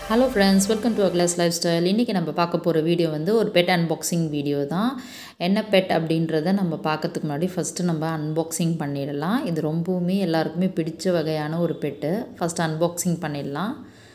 Hello friends, welcome to Agla's Lifestyle. இன்னைக்கு நம்ம பார்க்க போற வீடியோ வந்து ஒரு பெட் அன்பாக்சிங் வீடியோ தான். என்ன பெட் அப்படின்றத நம்ம பார்க்கிறதுக்கு முன்னாடி ஃபர்ஸ்ட் நம்ம அன்பாக்சிங் பண்ணிடலாம். இது ரொம்பவுமே எல்லாருக்குமே பிடிச்ச வகையான ஒரு பெட். ஃபர்ஸ்ட் அன்பாக்சிங் பண்ணிடலாம்.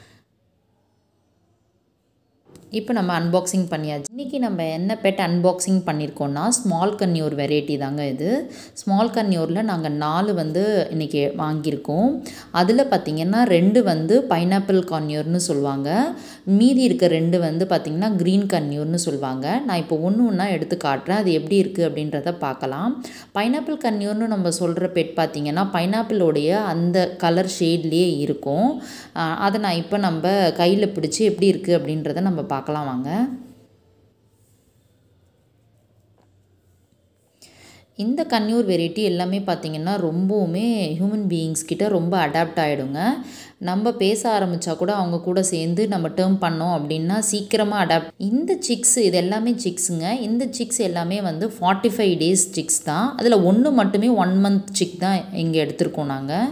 இப்போ நம்ம அன்பாக்சிங் பண்ணியாச்சு. இன்னைக்கு நம்ம என்ன பெட் அன்பாக்சிங் பண்ணியிருக்கோம்னா ஸ்மால் கன்யூர் வெரைட்டி தாங்க இது. ஸ்மால் கன்யூரில் நாங்கள் 4 வந்து இன்றைக்கி வாங்கியிருக்கோம். அதில் பார்த்திங்கன்னா 2 வந்து பைனாப்பிள் கன்யூர்னு சொல்லுவாங்க. மீதி இருக்க 2 வந்து பார்த்திங்கன்னா க்ரீன் கன்யூர்னு சொல்லுவாங்க. நான் இப்போ ஒன்று ஒன்றா எடுத்து காட்டுறேன். அது எப்படி இருக்குது அப்படின்றத பார்க்கலாம். பைனாப்பிள் கன்யூர்னு நம்ம சொல்கிற பெட் பார்த்திங்கன்னா பைனாப்பிளோடைய அந்த கலர் ஷேட்லேயே இருக்கும். அதை நான் இப்போ நம்ம கையில் பிடிச்சி எப்படி இருக்குது அப்படின்றத நம்ம பார்க்கலாம் வாங்க. இந்த கன்யூர் வெரைட்டி எல்லாமே பார்த்திங்கன்னா ரொம்பவுமே ஹியூமன் பீயிங்ஸ் கிட்ட ரொம்ப அடாப்ட் ஆகிடுங்க. நம்ம பேச ஆரம்பித்தா கூட அவங்க கூட சேர்ந்து நம்ம டேர்ம் பண்ணோம் அப்படின்னா சீக்கிரமாக அடாப்ட். இந்த சிக்ஸ் இது எல்லாமே சிக்ஸுங்க. இந்த சிக்ஸ் எல்லாமே வந்து 45 days சிக்ஸ் தான். அதில் ஒன்று மட்டுமே 1 month சிக் தான் இங்கே எடுத்திருக்கோம் நாங்கள்.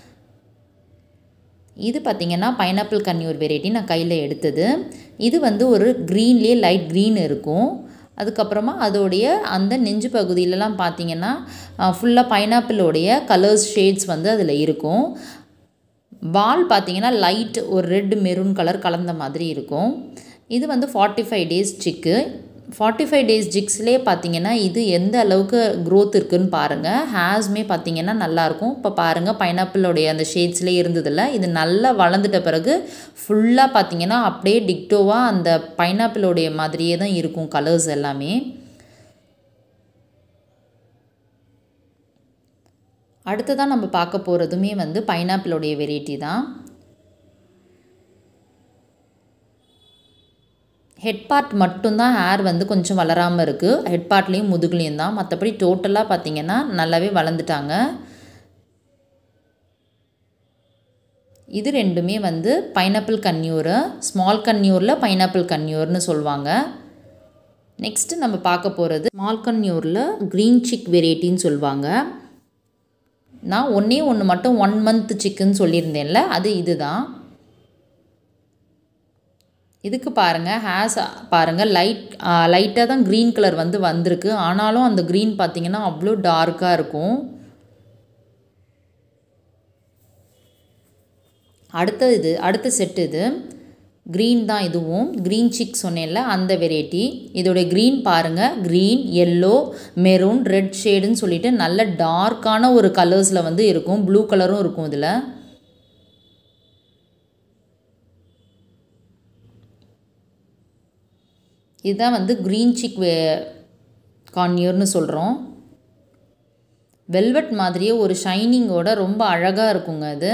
இது பார்த்திங்கன்னா பைனாப்பிள் கன்யூர் வெரைட்டி நான் கையில் எடுத்தது. இது வந்து ஒரு க்ரீன்லேயே லைட் க்ரீன் இருக்கும். அதுக்கப்புறமா அதோடைய அந்த நெஞ்சு பகுதியிலலாம் பார்த்திங்கன்னா ஃபுல்லாக பைனாப்பிளோடைய கலர்ஸ் ஷேட்ஸ் வந்து அதில் இருக்கும். பால் பார்த்திங்கன்னா லைட் ஒரு ரெட் மெரூன் கலர் கலந்த மாதிரி இருக்கும். இது வந்து 45 days சிக்கு. 45 days சிக்ஸ்லேயே பார்த்திங்கன்னா இது எந்த அளவுக்கு க்ரோத் இருக்குதுன்னு பாருங்கள். ஹேர்ஸுமே பார்த்திங்கன்னா நல்லாயிருக்கும். இப்போ பாருங்கள் பைனாப்பிளோடைய அந்த ஷேட்ஸ்லேயே இருந்ததில்ல. இது நல்லா வளர்ந்துட்ட பிறகு ஃபுல்லாக பார்த்திங்கன்னா அப்படியே டிக்டோவாக அந்த பைனாப்பிளோடைய மாதிரியே தான் இருக்கும் கலர்ஸ் எல்லாமே. அடுத்ததான் நம்ம பார்க்க போகிறதுமே வந்து பைனாப்பிளோடைய வெரைட்டி தான். ஹெட் பார்ட் மட்டும்தான் ஹேர் வந்து கொஞ்சம் வளராமல் இருக்குது. ஹெட் பார்ட்லேயும் முதுகுலேயும் தான். மற்றபடி டோட்டலாக பார்த்திங்கன்னா நல்லாவே வளர்ந்துட்டாங்க. இது ரெண்டுமே வந்து பைனாப்பிள் கன்யூரு. ஸ்மால் கன்யூரில் பைனாப்பிள் கன்யூர்னு சொல்லுவாங்க. நெக்ஸ்ட்டு நம்ம பார்க்க போகிறது ஸ்மால் கன்யூரில் க்ரீன் சிக் வெரைட்டின்னு சொல்லுவாங்க. நான் ஒன்று மட்டும் 1 month சிக்குன்னு சொல்லியிருந்தேன்ல, அது இதுதான். இதுக்கு பாருங்கள் ஹேர்ஸ் பாருங்கள் லைட்டாக தான் க்ரீன் கலர் வந்து வந்திருக்கு. ஆனாலும் அந்த க்ரீன் பார்த்திங்கன்னா அவ்வளோ டார்க்காக இருக்கும். அடுத்த செட் இது க்ரீன் தான். இதுவும் க்ரீன் சிக் சொன்னேன்ல அந்த வெரைட்டி. இதோடைய க்ரீன் பாருங்கள், க்ரீன், எல்லோ, மெரூன், ரெட் ஷேடுன்னு சொல்லிட்டு நல்ல டார்க்கான ஒரு கலர்ஸில் வந்து இருக்கும். ப்ளூ கலரும் இருக்கும் இதில். இதுதான் வந்து க்ரீன் சிக் கான்யூர்னு சொல்கிறோம். வெல்வெட் மாதிரியே ஒரு ஷைனிங்கோட ரொம்ப அழகாக இருக்குங்க இது.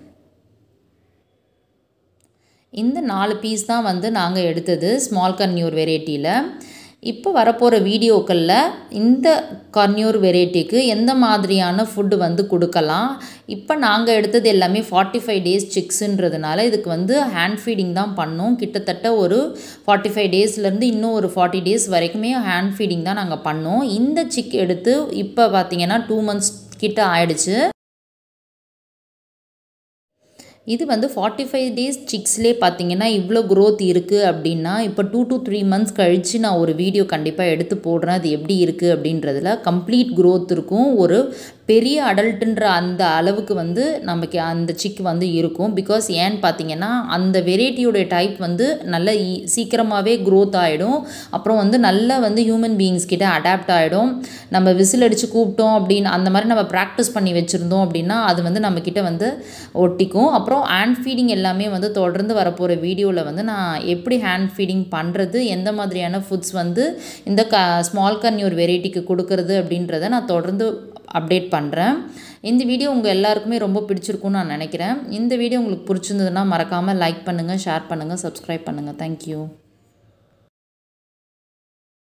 இந்த 4 பீஸ் தான் வந்து நாங்கள் எடுத்தது ஸ்மால் கன்யூர் வெரைட்டியில். இப்போ வரப்போகிற வீடியோக்களில் இந்த கன்யூர் வெரைட்டிக்கு எந்த மாதிரியான ஃபுட்டு வந்து கொடுக்கலாம். இப்போ நாங்கள் எடுத்தது எல்லாமே 45 days சிக்ஸுன்றதுனால இதுக்கு வந்து ஹேண்ட் ஃபீடிங் தான் பண்ணோம். கிட்டத்தட்ட ஒரு 45 daysலேருந்து இன்னும் ஒரு 40 days வரைக்குமே ஹேண்ட் ஃபீடிங் தான் நாங்கள் பண்ணோம். இந்த சிக் எடுத்து இப்போ பார்த்திங்கன்னா 2 months கிட்ட ஆயிடுச்சு. இது வந்து 45 days சிக்ஸ்லேயே பார்த்திங்கன்னா இவ்வளோ க்ரோத் இருக்குது அப்படின்னா இப்போ 2 to 3 months கழித்து நான் ஒரு வீடியோ கண்டிப்பாக எடுத்து போடுறேன். அது எப்படி இருக்குது அப்படின்றதுல கம்ப்ளீட் க்ரோத் இருக்கும். ஒரு பெரிய அடல்ட்டுன்ற அந்த அளவுக்கு வந்து நமக்கு அந்த சிக் வந்து இருக்கும். பிகாஸ் ஏன்னு பார்த்திங்கன்னா அந்த வெரைட்டியோடைய டைப் வந்து நல்ல சீக்கிரமாகவே க்ரோத் ஆகிடும். அப்புறம் வந்து நல்லா வந்து ஹியூமன் பீயிங்ஸ் கிட்ட அடாப்ட் ஆகிடும். நம்ம விசில் அடித்து கூப்பிட்டோம் அப்படின்னு அந்த மாதிரி நம்ம ப்ராக்டிஸ் பண்ணி வச்சுருந்தோம் அப்படின்னா அது வந்து நம்மக்கிட்ட வந்து ஒட்டிக்கும். அப்புறம் ஹேண்ட் ஃபீடிங் எல்லாமே வந்து தொடர்ந்து வரப்போகிற வீடியோவில் வந்து நான் எப்படி ஹேண்ட் ஃபீடிங் பண்ணுறது, எந்த மாதிரியான ஃபுட்ஸ் வந்து இந்த ஸ்மால் கன்யூர் வெரைட்டிக்கு கொடுக்கறது அப்படின்றத நான் தொடர்ந்து அப்டேட் பண்ணுறேன். இந்த வீடியோ உங்கள் எல்லாருக்குமே ரொம்ப பிடிச்சிருக்குன்னு நான் நினைக்கிறேன். இந்த வீடியோ உங்களுக்கு பிடிச்சிருந்ததுன்னா மறக்காமல் லைக் பண்ணுங்கள், ஷேர் பண்ணுங்கள், சப்ஸ்கிரைப் பண்ணுங்கள். தேங்க்யூ.